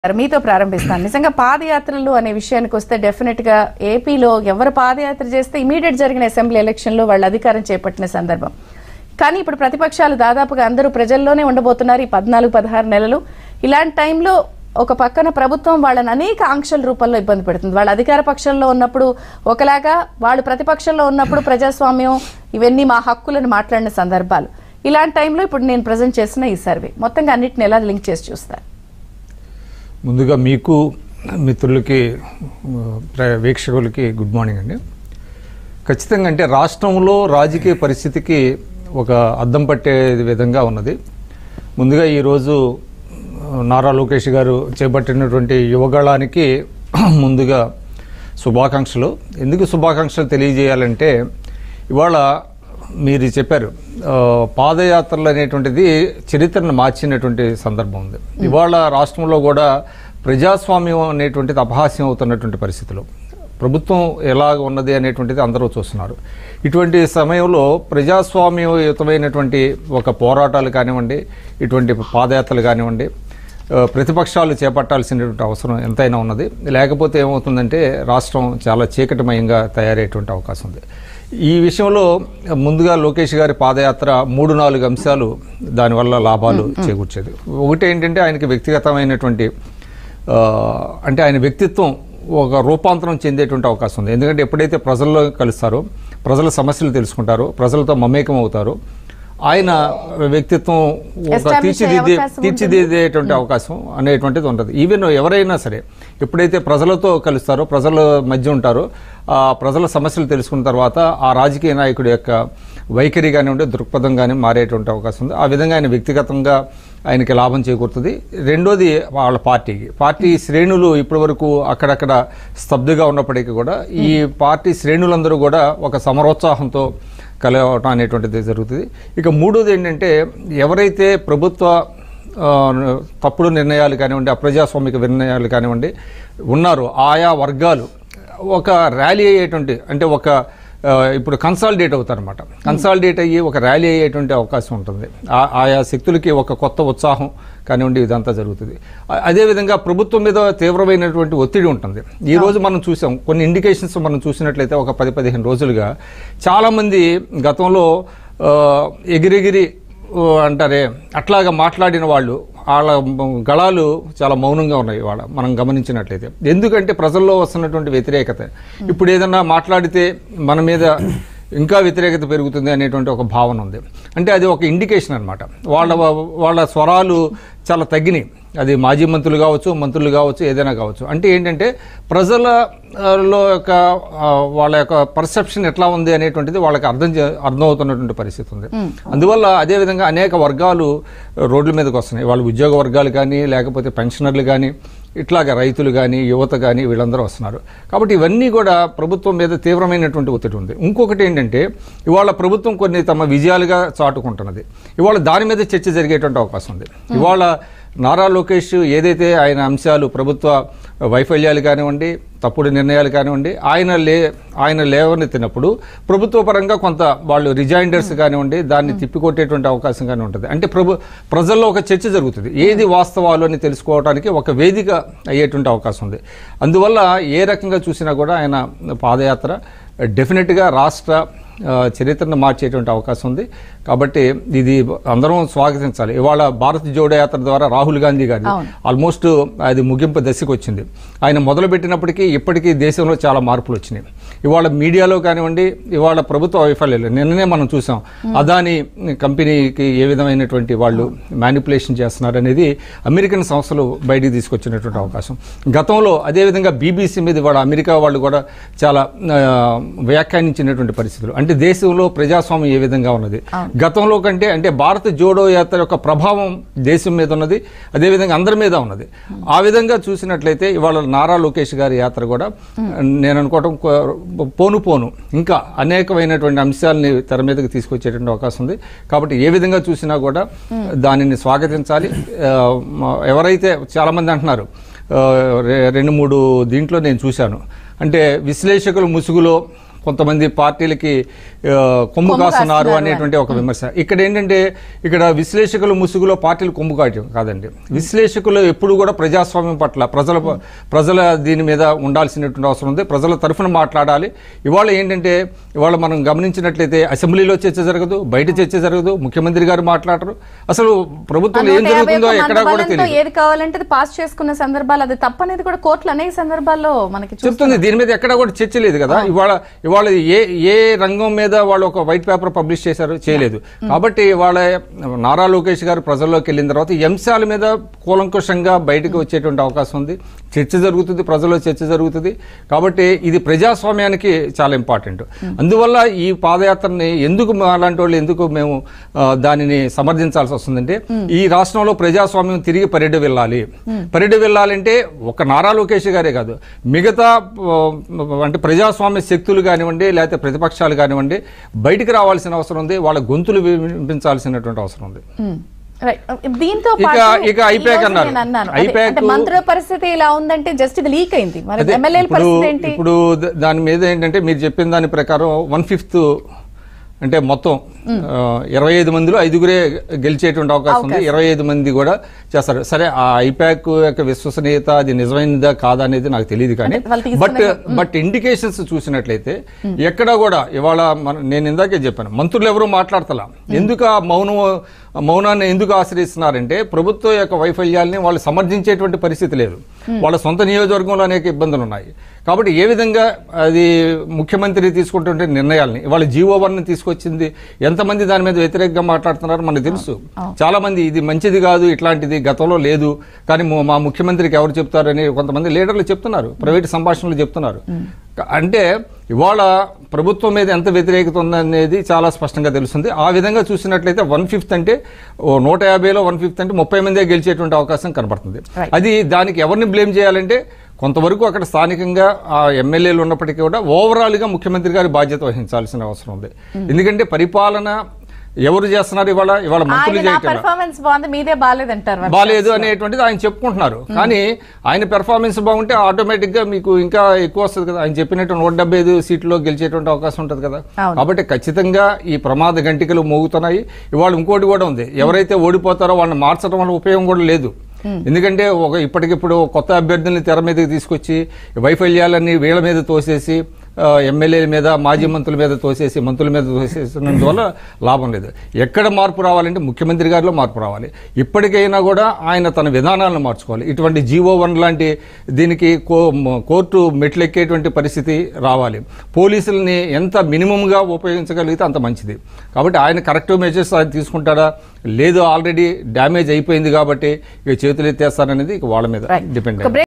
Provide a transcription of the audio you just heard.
మీతో ప్రారంభిస్తాను. నిజంగా పాదయాత్రలు అనే విషయానికి వస్తే డెఫినెట్ గా ఏపీలో ఎవరు పాదయాత్ర చేస్తే ఇమీడియట్ జరిగిన అసెంబ్లీ ఎలక్షన్ లో వాళ్ళు అధికారం చేపట్టిన సందర్భం. కానీ ఇప్పుడు ప్రతిపక్షాలు దాదాపుగా అందరూ ప్రజల్లోనే ఉండబోతున్నారు ఈ 14-16 నెలలు. ఇలాంటి టైంలో ఒక పక్కన ప్రభుత్వం వాళ్ళని అనేక ఆంక్షల రూపంలో ఇబ్బంది పెడుతుంది. వాళ్ళు అధికార పక్షంలో ఉన్నప్పుడు ఒకలాగా, వాళ్ళు ప్రతిపక్షంలో ఉన్నప్పుడు ప్రజాస్వామ్యం ఇవన్నీ మా హక్కులను మాట్లాడిన సందర్భాలు. ఇలాంటి టైంలో ఇప్పుడు నేను ప్రజెంట్ చేసిన ఈ సర్వే మొత్తంగా అన్నిటిని ఎలా లింక్ చేసి చూస్తారు? ముందుగా మీకు మిత్రులకి వీక్షకులకి గుడ్ మార్నింగ్ అండి. ఖచ్చితంగా అంటే రాష్ట్రంలో రాజకీయ పరిస్థితికి ఒక అద్దం పట్టే విధంగా ఉన్నది. ముందుగా ఈరోజు నారా లోకేష్ గారు చేపట్టినటువంటి యువగళానికి ముందుగా శుభాకాంక్షలు. ఎందుకు శుభాకాంక్షలు తెలియజేయాలంటే ఇవాళ మీరు చెప్పారు పాదయాత్రలు అనేటువంటిది చరిత్రను మార్చినటువంటి సందర్భం ఉంది. ఇవాళ రాష్ట్రంలో కూడా ప్రజాస్వామ్యం అనేటువంటిది అపహాస్యం అవుతున్నటువంటి పరిస్థితులు, ప్రభుత్వం ఎలాగ ఉన్నది అనేటువంటిది అందరూ చూస్తున్నారు. ఇటువంటి సమయంలో ప్రజాస్వామ్యయుతమైనటువంటి ఒక పోరాటాలు కానివ్వండి, ఇటువంటి పాదయాత్రలు కానివ్వండి, ప్రతిపక్షాలు చేపట్టాల్సినటువంటి అవసరం ఎంతైనా ఉన్నది. లేకపోతే ఏమవుతుందంటే రాష్ట్రం చాలా చీకటిమయంగా తయారయ్యేటువంటి అవకాశం ఉంది. ఈ విషయంలో ముందుగా లోకేష్ గారి పాదయాత్ర 3-4 అంశాలు దానివల్ల లాభాలు చేకూర్చేది. ఒకటి ఏంటంటే ఆయనకి వ్యక్తిగతమైనటువంటి అంటే ఆయన వ్యక్తిత్వం ఒక రూపాంతరం చెందేటువంటి అవకాశం ఉంది. ఎందుకంటే ఎప్పుడైతే ప్రజల్లో కలుస్తారో, ప్రజల సమస్యలు తెలుసుకుంటారో, ప్రజలతో మమేకం అవుతారో, ఆయన వ్యక్తిత్వం ఒక తీర్చిదిద్దేటువంటి అవకాశం అనేటువంటిది ఉంటుంది. ఈవెన్ ఎవరైనా సరే ఎప్పుడైతే ప్రజలతో కలుస్తారో, ప్రజల మధ్య ఉంటారో, ఆ ప్రజల సమస్యలు తెలుసుకున్న తర్వాత ఆ రాజకీయ నాయకుడి యొక్క వైఖరి కానివ్వండి, దృక్పథం కానీ మారేటువంటి అవకాశం ఉంది. ఆ విధంగా ఆయన వ్యక్తిగతంగా ఆయనకి లాభం చేకూరుతుంది. రెండోది వాళ్ళ పార్టీ శ్రేణులు ఇప్పటివరకు అక్కడక్కడ స్తబ్దుగా ఉన్నప్పటికీ కూడా ఈ పార్టీ శ్రేణులందరూ కూడా ఒక సమరోత్సాహంతో కలవటం అనేటువంటిది జరుగుతుంది. ఇక మూడోది ఏంటంటే ఎవరైతే ప్రభుత్వ తప్పుడు నిర్ణయాలు కానివ్వండి, అప్రజాస్వామిక నిర్ణయాలు కానివ్వండి ఉన్నారో ఆయా వర్గాలు ఒక ర్యాలీ అయ్యేటువంటి, అంటే ఒక ఇప్పుడు కన్సాలిడేట్ అవుతారన్నమాట. కన్సాలిడేట్ అయ్యి ఒక ర్యాలీ అయ్యేటువంటి అవకాశం ఉంటుంది. ఆయా శక్తులకి ఒక కొత్త ఉత్సాహం కానివ్వండి ఇదంతా జరుగుతుంది. అదేవిధంగా ప్రభుత్వం మీద తీవ్రమైనటువంటి ఒత్తిడి ఉంటుంది. ఈరోజు మనం చూసాం కొన్ని ఇండికేషన్స్ మనం చూసినట్లయితే ఒక 10-15 రోజులుగా చాలామంది గతంలో ఎగిరెగిరి అంటారే అట్లాగా మాట్లాడిన వాళ్ళు, వాళ్ళ గళాలు చాలా మౌనంగా ఉన్నాయి ఇవాళ మనం గమనించినట్లయితే. ఎందుకంటే ప్రజల్లో వస్తున్నటువంటి వ్యతిరేకత, ఇప్పుడు ఏదన్నా మాట్లాడితే మన మీద ఇంకా వ్యతిరేకత పెరుగుతుంది అనేటువంటి ఒక భావన ఉంది. అంటే అది ఒక ఇండికేషన్ అనమాట. వాళ్ళ స్వరాలు చాలా తగ్గినాయి. అది మాజీ మంత్రులు కావచ్చు, మంత్రులు కావచ్చు, ఏదైనా కావచ్చు. అంటే ఏంటంటే ప్రజలలో యొక్క వాళ్ళ యొక్క పర్సెప్షన్ ఎట్లా ఉంది అనేటువంటిది వాళ్ళకి అర్థమవుతున్నటువంటి పరిస్థితి ఉంది. అందువల్ల అదేవిధంగా అనేక వర్గాలు రోడ్ల మీదకి వస్తున్నాయి. వాళ్ళు ఉద్యోగ వర్గాలు కానీ, లేకపోతే పెన్షనర్లు కానీ, ఇట్లాగా రైతులు కానీ, యువత కానీ వీళ్ళందరూ వస్తున్నారు. కాబట్టి ఇవన్నీ కూడా ప్రభుత్వం మీద తీవ్రమైనటువంటి ఒత్తిడి ఉంది. ఇంకొకటి ఏంటంటే ఇవాళ ప్రభుత్వం కొన్ని తమ విజయాలుగా చాటుకుంటున్నది. ఇవాళ దాని మీద చర్చ జరిగేటువంటి అవకాశం ఉంది. ఇవాళ నారా లోకేష్ ఏదైతే ఆయన అంశాలు, ప్రభుత్వ వైఫల్యాలు కానివ్వండి, తప్పుడు నిర్ణయాలు కానివ్వండి, ఆయన లేవనెత్తినప్పుడు ప్రభుత్వ పరంగా కొంత వాళ్ళు రిజైండర్స్ కానివ్వండి దాన్ని తిప్పికొట్టేటువంటి అవకాశం కానీ ఉంటుంది. అంటే ప్రజల్లో ఒక చర్చ జరుగుతుంది. ఏది వాస్తవాలు అని తెలుసుకోవడానికి ఒక వేదిక అయ్యేటువంటి అవకాశం ఉంది. అందువల్ల ఏ రకంగా చూసినా కూడా ఆయన పాదయాత్ర డెఫినెట్గా రాష్ట్ర చరిత్రను మార్చేటువంటి అవకాశం ఉంది. కాబట్టి ఇది అందరం స్వాగతించాలి. ఇవాళ భారత్ జోడో యాత్ర ద్వారా రాహుల్ గాంధీ గారి ఆల్మోస్ట్ అది ముగింపు దశకు వచ్చింది. ఆయన మొదలుపెట్టినప్పటికీ ఇప్పటికీ దేశంలో చాలా మార్పులు వచ్చినాయి. ఇవాళ మీడియాలో కానివ్వండి, ఇవాళ ప్రభుత్వ వైఫల్యాలు నిన్ననే మనం చూసాం. అదానీ కంపెనీకి ఏ విధమైనటువంటి వాళ్ళు మ్యానిపులేషన్ చేస్తున్నారు అనేది అమెరికన్ సంస్థలు బయటికి తీసుకొచ్చినటువంటి అవకాశం. గతంలో అదేవిధంగా బీబీసీ మీద ఇవాళ అమెరికా వాళ్ళు కూడా చాలా వ్యాఖ్యానించినటువంటి పరిస్థితులు. అంటే దేశంలో ప్రజాస్వామ్యం ఏ విధంగా ఉన్నది గతంలో కంటే, అంటే భారత జోడో యాత్ర యొక్క ప్రభావం దేశం మీద ఉన్నది, అదేవిధంగా అందరి మీద ఉన్నది. ఆ విధంగా చూసినట్లయితే ఇవాళ నారా లోకేష్ గారి యాత్ర కూడా నేను అనుకోవటం పోను ఇంకా అనేకమైనటువంటి అంశాలని తెర మీదకి తీసుకొచ్చేటువంటి అవకాశం ఉంది. కాబట్టి ఏ విధంగా చూసినా కూడా దానిని స్వాగతించాలి. ఎవరైతే చాలామంది అంటున్నారు 2-3 దీంట్లో నేను చూశాను, అంటే విశ్లేషకుల ముసుగులో కొంతమంది పార్టీలకి కొమ్ము కాస్తున్నారు అనేటువంటి ఒక విమర్శ. ఇక్కడ ఏంటంటే ఇక్కడ విశ్లేషకుల ముసుగులో పార్టీలు కొమ్ము కాయటం కాదండి. విశ్లేషకులు ఎప్పుడు కూడా ప్రజాస్వామ్యం పట్ల ప్రజల దీని మీద ఉండాల్సినటువంటి అవసరం ఉంది. ప్రజల తరఫున మాట్లాడాలి. ఇవాళ ఏంటంటే ఇవాళ మనం గమనించినట్లయితే అసెంబ్లీలో చర్చ జరగదు, బయట చర్చ జరగదు, ముఖ్యమంత్రి గారు మాట్లాడరు. అసలు ప్రభుత్వంలో ఏం జరుగుతుందో ఎక్కడా కూడా తెలియదు. ఏది కావాలంటే పాస్ చేసుకున్న సందర్భాలు అది తప్పనేది కూడా కోర్టులు అనేక సందర్భాల్లో మనకి చెప్తుంది. దీని మీద ఎక్కడా కూడా చర్చ లేదు కదా. ఇవాళ ఏ రంగం మీద వాళ్ళు ఒక వైట్ పేపర్ పబ్లిష్ చేశారు? చేయలేదు. కాబట్టి ఇవాళ నారా లోకేష్ గారు ప్రజల్లోకి వెళ్ళిన తర్వాత ఈ అంశాల మీద కూలంకుషంగా బయటకు వచ్చేటువంటి అవకాశం ఉంది. చర్చ జరుగుతుంది, ప్రజల్లో చర్చ జరుగుతుంది. కాబట్టి ఇది ప్రజాస్వామ్యానికి చాలా ఇంపార్టెంట్. అందువల్ల ఈ పాదయాత్రని ఎందుకు అలాంటి వాళ్ళు ఎందుకు మేము దానిని సమర్థించాల్సి వస్తుందంటే ఈ రాష్ట్రంలో ప్రజాస్వామ్యం తిరిగి పరిడి వెళ్ళాలంటే ఒక నారా లోకేష్ గారే కాదు, మిగతా అంటే ప్రజాస్వామ్య శక్తులు కానివ్వండి, లేకపోతే ప్రతిపక్షాలు కానివ్వండి, బయటికి రావాల్సిన అవసరం ఉంది. వాళ్ళ గొంతులు వినిపించాల్సినటువంటి అవసరం ఉంది. దీంతో ఇక ఐపాక్ అన్నారు. ఐపాక్ మంత్రుల పరిస్థితి ఇలా ఉందంటే జస్ట్ ఇది లీక్ అయింది. మరి ఎమ్మెల్యేల పరిస్థితి ఏంటి? ఇప్పుడు దాని మీద ఏంటంటే మీరు చెప్పిన దాని ప్రకారం 1/5 అంటే మొత్తం 25 మందిలో 5గురే గెలిచేటువంటి అవకాశం ఉంది. 25 మంది కూడా చేస్తారు. సరే, ఆ ఐపాక్ యొక్క విశ్వసనీయత అది నిజమైనదా కాదా అనేది నాకు తెలియదు. కానీ బట్ ఇండికేషన్స్ చూసినట్లయితే ఎక్కడా కూడా ఇవాళ నేను ఇందాకే చెప్పాను, మంత్రులు ఎవరూ మాట్లాడతలా. ఎందుకు ఆ మౌనాన్ని ఎందుకు ఆశ్రయిస్తున్నారంటే ప్రభుత్వం యొక్క వైఫల్యాల్ని వాళ్ళు సమర్థించేటువంటి పరిస్థితి లేదు. వాళ్ళ సొంత నియోజకవర్గంలో అనేక ఇబ్బందులు ఉన్నాయి. కాబట్టి ఏ విధంగా అది ముఖ్యమంత్రి తీసుకుంటుంటే నిర్ణయాల్ని ఇవాళ జీవో1ని తీసుకొచ్చింది, ఎంతమంది దాని మీద వ్యతిరేకంగా మాట్లాడుతున్నారో మనకు తెలుసు. చాలా మంది ఇది మంచిది కాదు, ఇట్లాంటిది గతంలో లేదు, కానీ మా ముఖ్యమంత్రికి ఎవరు చెప్తారని కొంతమంది లీడర్లు చెప్తున్నారు, ప్రైవేట్ సంభాషణలు చెప్తున్నారు. అంటే ఇవాళ ప్రభుత్వం మీద ఎంత వ్యతిరేకత ఉందనేది చాలా స్పష్టంగా తెలుస్తుంది. ఆ విధంగా చూసినట్లయితే 1/5 అంటే 150లో 1/5 అంటే 30 మందే గెలిచేటువంటి అవకాశం కనబడుతుంది. అది దానికి ఎవరిని బ్లేమ్ చేయాలంటే కొంతవరకు అక్కడ స్థానికంగా ఆ ఎమ్మెల్యేలు ఉన్నప్పటికీ కూడా ఓవరాల్గా ముఖ్యమంత్రి గారి బాధ్యత వహించాల్సిన అవసరం ఉంది. ఎందుకంటే పరిపాలన ఎవరు చేస్తున్నారు? ఇవాళ మంత్రులు బాలేదు అనేటువంటిది ఆయన చెప్పుకుంటున్నారు. కానీ ఆయన పెర్ఫార్మెన్స్ బాగుంటే ఆటోమేటిక్ గా మీకు ఇంకా ఎక్కువ వస్తుంది కదా. ఆయన చెప్పినట్టు 175 సీట్లో గెలిచేటువంటి అవకాశం ఉంటుంది కదా. కాబట్టి ఖచ్చితంగా ఈ ప్రమాద గంటికలు మోగుతున్నాయి. ఇవాళ ఇంకోటి కూడా ఉంది, ఎవరైతే ఓడిపోతారో వాళ్ళని మార్చడం వల్ల ఉపయోగం కూడా లేదు. ఎందుకంటే ఇప్పటికిప్పుడు కొత్త అభ్యర్థుల్ని తెర మీదకి తీసుకొచ్చి వైఫల్యాలన్నీ వీళ్ళ మీద తోసేసి ఎమ్మెల్యేల మీద, మాజీ మంత్రుల మీద తోసేసి, మంత్రుల మీద తోసేసినందువల్ల లాభం లేదు. ఎక్కడ మార్పు రావాలంటే ముఖ్యమంత్రి గారిలో మార్పు రావాలి. ఇప్పటికైనా కూడా ఆయన తన విధానాలను మార్చుకోవాలి. ఇటువంటి జీవో1 లాంటి దీనికి కోర్టు మెట్లెక్కేటువంటి పరిస్థితి రావాలి. పోలీసుల్ని ఎంత మినిమంగా ఉపయోగించగలిగితే అంత మంచిది. కాబట్టి ఆయన కరెక్టివ్ మెజర్స్ ఆయన తీసుకుంటాడా లేదు, ఆల్రెడీ డ్యామేజ్ అయిపోయింది కాబట్టి ఇక చేతులు ఎత్తేస్తారనేది ఇక వాళ్ళ మీద డిపెండ్.